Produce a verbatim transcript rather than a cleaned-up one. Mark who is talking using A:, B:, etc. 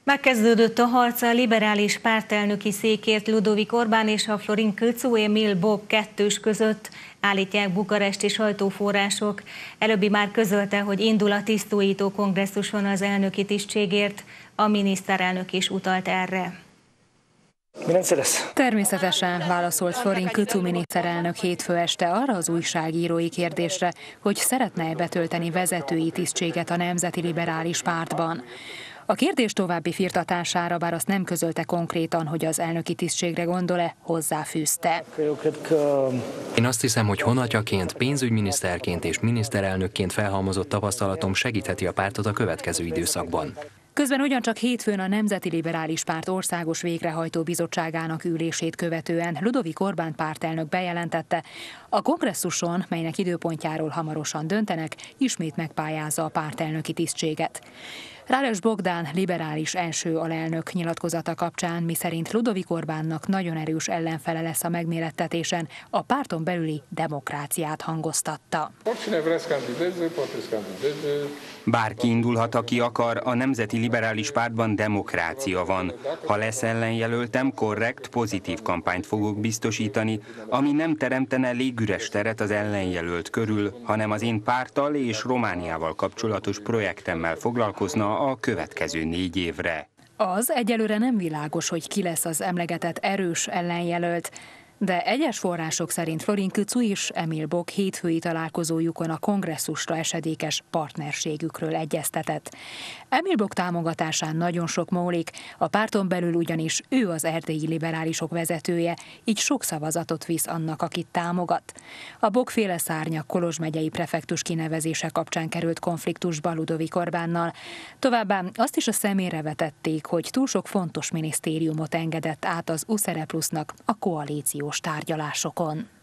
A: Megkezdődött a harc a liberális pártelnöki székért Ludovic Orbán és a Florin Kőczu-Emil Bok kettős között, állítják bukaresti sajtóforrások. Előbbi már közölte, hogy indul a tisztújító kongresszuson az elnöki tisztségért, a miniszterelnök is utalt erre.
B: Természetesen, válaszolt Florin Kőczu miniszterelnök hétfő este arra az újságírói kérdésre, hogy szeretne-e betölteni vezetői tisztséget a Nemzeti Liberális Pártban. A kérdés további firtatására, bár azt nem közölte konkrétan, hogy az elnöki tisztségre gondol-e, hozzáfűzte.
C: Én azt hiszem, hogy honatjaként, pénzügyminiszterként és miniszterelnökként felhalmozott tapasztalatom segítheti a pártot a következő időszakban.
B: Közben ugyancsak hétfőn a Nemzeti Liberális Párt országos végrehajtó bizottságának ülését követően Ludovic Orbán pártelnök bejelentette, a kongresszuson, melynek időpontjáról hamarosan döntenek, ismét megpályázza a pártelnöki tisztséget. Ráles Bogdán liberális első alelnök nyilatkozata kapcsán, miszerint Ludovic Orbánnak nagyon erős ellenfele lesz a megmérettetésen, a párton belüli demokráciát hangoztatta.
D: Bárki indulhat, aki akar, a Nemzeti Liberális Pártban demokrácia van. Ha lesz ellenjelöltem, korrekt, pozitív kampányt fogok biztosítani, ami nem teremtene légüres teret az ellenjelölt körül, hanem az én párttal és Romániával kapcsolatos projektemmel foglalkozna a következő négy évre.
B: Az egyelőre nem világos, hogy ki lesz az emlegetett erős ellenjelölt, de egyes források szerint Florin Kőczu és Emil Bok hétfői találkozójukon a kongresszusra esedékes partnerségükről egyeztetett. Emil Bok támogatásán nagyon sok múlik, a párton belül ugyanis ő az erdélyi liberálisok vezetője, így sok szavazatot visz annak, akit támogat. A Bok-féle szárnyak Kolozs megyei prefektus kinevezése kapcsán került konfliktusba Ludovic Orbánnal. Továbbá azt is a szemére vetették, hogy túl sok fontos minisztériumot engedett át az u es er e plusznak a koalíció tárgyalásokon.